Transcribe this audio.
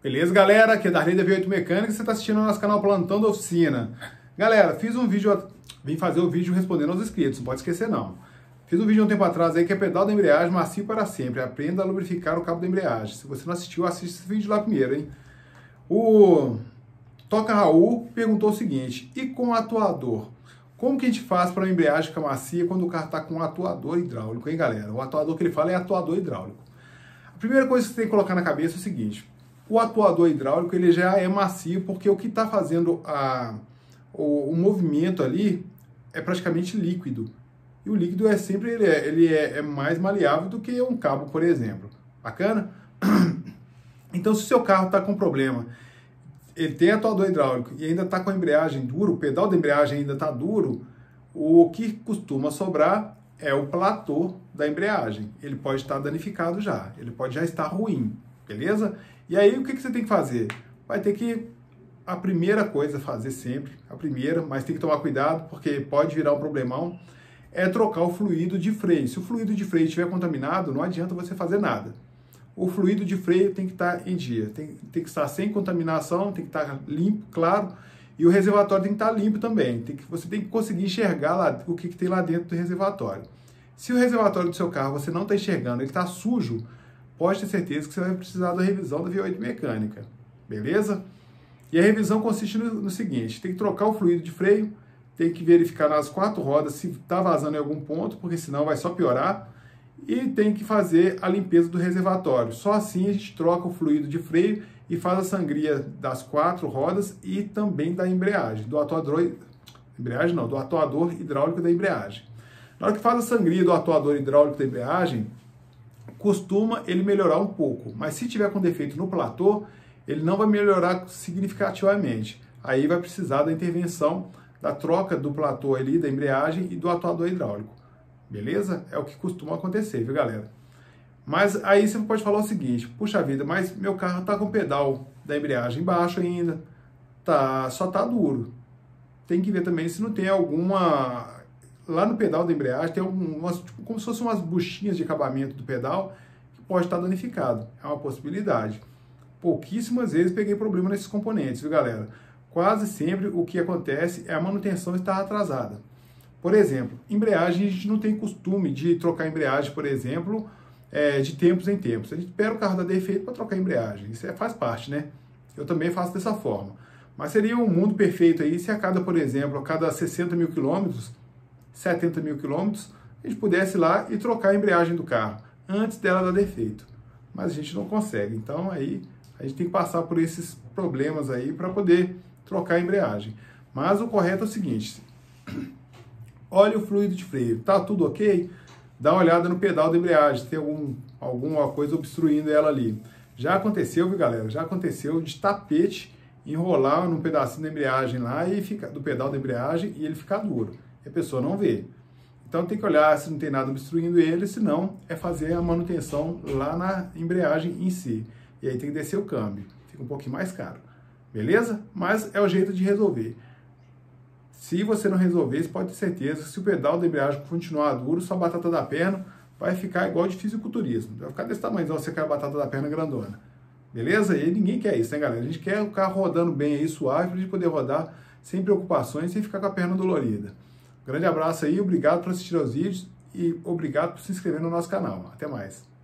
Beleza, galera? Aqui é Darley da V8 Mecânica e você está assistindo ao nosso canal Plantão da Oficina. Galera, fiz um vídeo, vim fazer o vídeo respondendo aos inscritos, não pode esquecer não. Fiz um vídeo há um tempo atrás aí que é pedal da embreagem macio para sempre. Aprenda a lubrificar o cabo da embreagem. Se você não assistiu, assiste esse vídeo lá primeiro, hein? O Toca Raul perguntou o seguinte: e com o atuador? Como que a gente faz para a embreagem ficar macia quando o carro está com um atuador hidráulico, hein, galera? O atuador que ele fala é atuador hidráulico. A primeira coisa que você tem que colocar na cabeça é o seguinte: o atuador hidráulico ele já é macio, porque o que está fazendo o movimento ali é praticamente líquido. E o líquido é sempre ele é mais maleável do que um cabo, por exemplo. Bacana? Então, se o seu carro está com problema, ele tem atuador hidráulico e ainda está com a embreagem dura, o pedal da embreagem ainda está duro, o que costuma sobrar é o platô da embreagem. Ele pode estar danificado já, ele pode já estar ruim, beleza? E aí, o que você tem que fazer? Vai ter que, a primeira coisa a fazer sempre, a primeira, mas tem que tomar cuidado, porque pode virar um problemão, é trocar o fluido de freio. Se o fluido de freio estiver contaminado, não adianta você fazer nada. O fluido de freio tem que estar em dia, tem que estar sem contaminação, tem que estar limpo, claro, e o reservatório tem que estar limpo também. Você tem que conseguir enxergar lá, o que tem lá dentro do reservatório. Se o reservatório do seu carro você não está enxergando, ele está sujo, pode ter certeza que você vai precisar da revisão da V8 Mecânica, beleza? E a revisão consiste no seguinte: tem que trocar o fluido de freio, tem que verificar nas 4 rodas se está vazando em algum ponto, porque senão vai só piorar, e tem que fazer a limpeza do reservatório. Só assim a gente troca o fluido de freio e faz a sangria das 4 rodas e também da embreagem, do atuador hidráulico da embreagem. Na hora que faz a sangria do atuador hidráulico da embreagem, costuma ele melhorar um pouco, mas se tiver com defeito no platô, ele não vai melhorar significativamente. Aí vai precisar da intervenção, da troca do platô ali, da embreagem e do atuador hidráulico. Beleza? É o que costuma acontecer, viu, galera? Mas aí você pode falar o seguinte: puxa vida, mas meu carro está com o pedal da embreagem baixo ainda, só tá duro. Tem que ver também se não tem alguma... Lá no pedal da embreagem tem tipo, como se fossem umas buchinhas de acabamento do pedal que pode estar danificado. É uma possibilidade. Pouquíssimas vezes peguei problema nesses componentes, viu, galera? Quase sempre o que acontece é a manutenção estar atrasada. Por exemplo, embreagem, a gente não tem costume de trocar embreagem, por exemplo, de tempos em tempos. A gente espera o carro dar defeito para trocar a embreagem. Isso faz parte, né? Eu também faço dessa forma. Mas seria um mundo perfeito aí se por exemplo, a cada 60 mil quilômetros, 70 mil quilômetros, a gente pudesse ir lá e trocar a embreagem do carro antes dela dar defeito. Mas a gente não consegue. Então aí a gente tem que passar por esses problemas aí para poder trocar a embreagem. Mas o correto é o seguinte: olha o fluido de freio, tá tudo ok? Dá uma olhada no pedal da embreagem, se tem alguma coisa obstruindo ela ali. Já aconteceu, viu, galera? Já aconteceu de tapete enrolar num pedacinho da embreagem lá do pedal da embreagem e ele ficar duro. E a pessoa não vê. Então tem que olhar se não tem nada obstruindo ele, senão é fazer a manutenção lá na embreagem em si. E aí tem que descer o câmbio. Fica um pouquinho mais caro. Beleza? Mas é o jeito de resolver. Se você não resolver, você pode ter certeza que se o pedal da embreagem continuar duro, sua batata da perna vai ficar igual de fisiculturismo. Vai ficar desse tamanho, você quer a batata da perna grandona. Beleza? E ninguém quer isso, né, galera? A gente quer o carro rodando bem aí, suave, para a gente poder rodar sem preocupações, sem ficar com a perna dolorida. Grande abraço aí, obrigado por assistir aos vídeos e obrigado por se inscrever no nosso canal. Até mais.